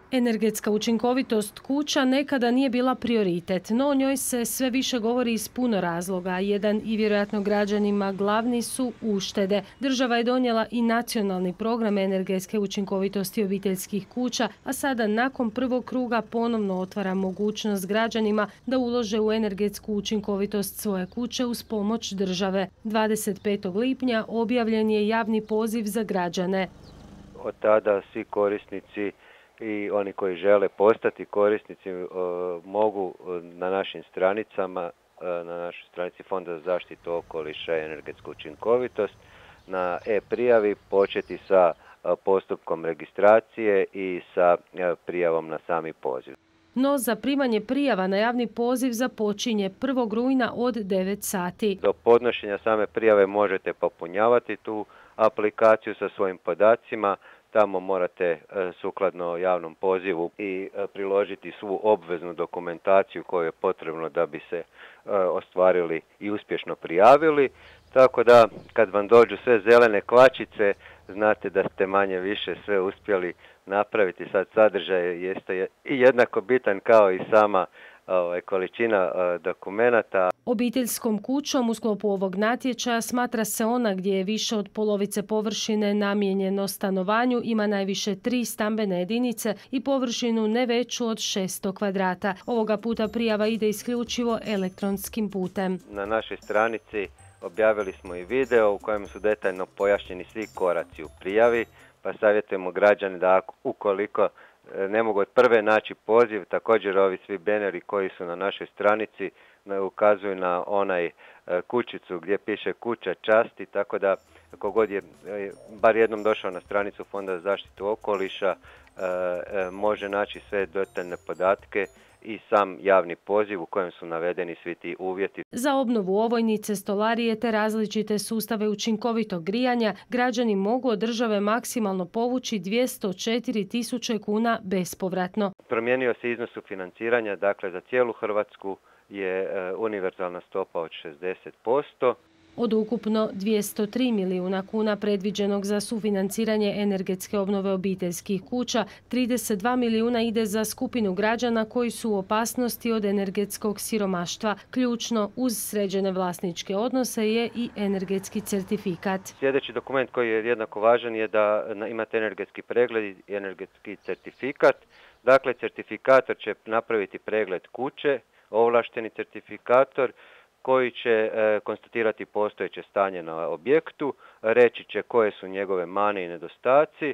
Energetska učinkovitost kuća nekada nije bila prioritet, no o njoj se sve više govori iz puno razloga. Jedan i vjerojatno građanima glavni su uštede. Država je donijela i nacionalni program energetske učinkovitosti obiteljskih kuća, a sada nakon prvog kruga ponovno otvara mogućnost građanima da ulože u energetsku učinkovitost svoje kuće uz pomoć države. 25. lipnja objavljen je javni poziv za građane. Od tada svi korisnici i oni koji žele postati korisnici mogu na našim stranicama, na našoj stranici Fonda za zaštitu okoliša i energetsku učinkovitost, na e-prijavi početi sa postupkom registracije i sa prijavom na sami poziv. No zaprimanje prijava na javni poziv započinje 1. rujna od 9 sati. Do podnošenja same prijave možete popunjavati tu aplikaciju sa svojim podacima. Tamo morate sukladno javnom pozivu i priložiti svu obveznu dokumentaciju koju je potrebno da bi se ostvarili i uspješno prijavili. Tako da kad vam dođu sve zelene kvačice, znate da ste manje više sve uspjeli napraviti. Sad sadržaj jeste i jednako bitan kao i sama količina dokumenata. Obiteljskom kućom u sklopu ovog natječaja smatra se ona gdje je više od polovice površine namijenjeno stanovanju, ima najviše 3 stambene jedinice i površinu ne veću od 600 kvadrata. Ovoga puta prijava ide isključivo elektronskim putem. Na našoj stranici objavili smo i video u kojem su detaljno pojašnjeni svi koraci u prijavi, pa savjetujemo građane da ukoliko ne mogu od prve naći poziv, također ovi svi beneri koji su na našoj stranici ukazuju na onaj kućicu gdje piše kuća časti, tako da ako god je bar jednom došao na stranicu Fonda za zaštitu okoliša može naći sve detaljne podatke i sam javni poziv u kojem su navedeni svi ti uvjeti. Za obnovu ovojnice, stolarije te različite sustave učinkovitog grijanja građani mogu od države maksimalno povući 204.000 kuna bespovratno. Promijenio se iznos sufinanciranja, dakle za cijelu Hrvatsku je univerzalna stopa od 60%. Od ukupno 203 milijuna kuna predviđenog za sufinanciranje energetske obnove obiteljskih kuća, 32 milijuna ide za skupinu građana koji su u opasnosti od energetskog siromaštva. Ključno uz sređene vlasničke odnose je i energetski certifikat. Sljedeći dokument koji je jednako važan je da imate energetski pregled i energetski certifikat. Dakle, certifikator će napraviti pregled kuće, ovlašteni certifikator koji će konstatirati postojeće stanje na objektu, reći će koje su njegove mane i nedostaci,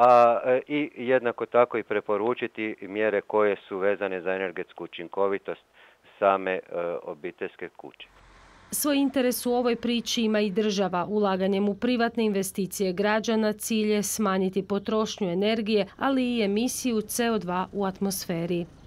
i jednako tako i preporučiti mjere koje su vezane za energetsku učinkovitost same obiteljske kuće. Svoj interes u ovoj priči ima i država. Ulaganjem u privatne investicije građana cilj je smanjiti potrošnju energije, ali i emisiju CO2 u atmosferi.